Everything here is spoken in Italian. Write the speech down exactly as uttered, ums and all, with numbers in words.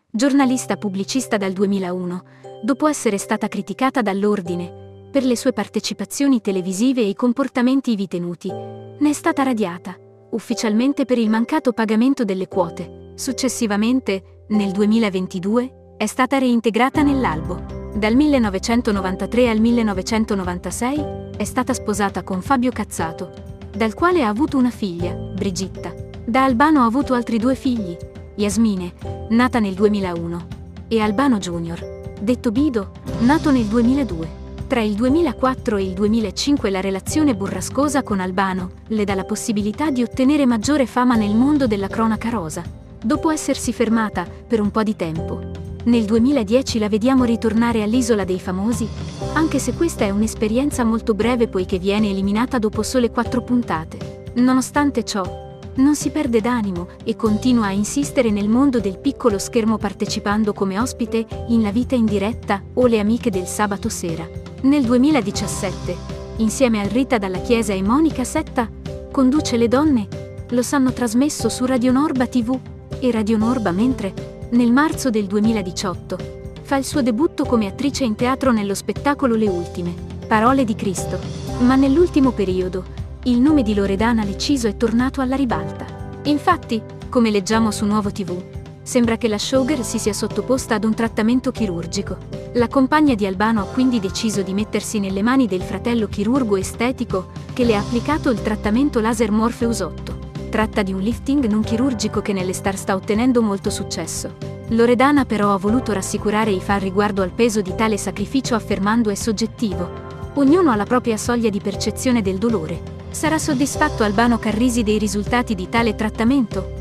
giornalista pubblicista dal duemilauno, dopo essere stata criticata dall'Ordine per le sue partecipazioni televisive e i comportamenti ivi tenuti, ne è stata radiata ufficialmente per il mancato pagamento delle quote. Successivamente, nel duemilaventidue, è stata reintegrata nell'albo. Dal millenovecentonovantatré al millenovecentonovantasei è stata sposata con Fabio Cazzato, dal quale ha avuto una figlia, Brigitta. Da Albano ha avuto altri due figli, Yasmine, nata nel duemilauno, e Albano Junior, detto Bido, nato nel duemiladue. Tra il duemilaquattro e il duemilacinque la relazione burrascosa con Albano le dà la possibilità di ottenere maggiore fama nel mondo della cronaca rosa, dopo essersi fermata per un po' di tempo. Nel duemiladieci la vediamo ritornare all'Isola dei Famosi, anche se questa è un'esperienza molto breve poiché viene eliminata dopo sole quattro puntate. Nonostante ciò, non si perde d'animo e continua a insistere nel mondo del piccolo schermo partecipando come ospite in La vita in diretta o Le amiche del sabato sera. Nel duemiladiciassette, insieme a Rita Dalla Chiesa e Monica Setta, conduce Le donne lo sanno trasmesso su Radio Norba tivù e Radio Norba, mentre, nel marzo del duemiladiciotto, fa il suo debutto come attrice in teatro nello spettacolo Le ultime parole di Cristo. Ma nell'ultimo periodo, il nome di Loredana Leciso è tornato alla ribalta. Infatti, come leggiamo su Nuovo tivù, sembra che la showgirl si sia sottoposta ad un trattamento chirurgico. La compagna di Albano ha quindi deciso di mettersi nelle mani del fratello chirurgo estetico che le ha applicato il trattamento laser Morpheus otto. Tratta di un lifting non chirurgico che nelle star sta ottenendo molto successo. Loredana però ha voluto rassicurare i fan riguardo al peso di tale sacrificio affermando è soggettivo. Ognuno ha la propria soglia di percezione del dolore. Sarà soddisfatto Albano Carrisi dei risultati di tale trattamento?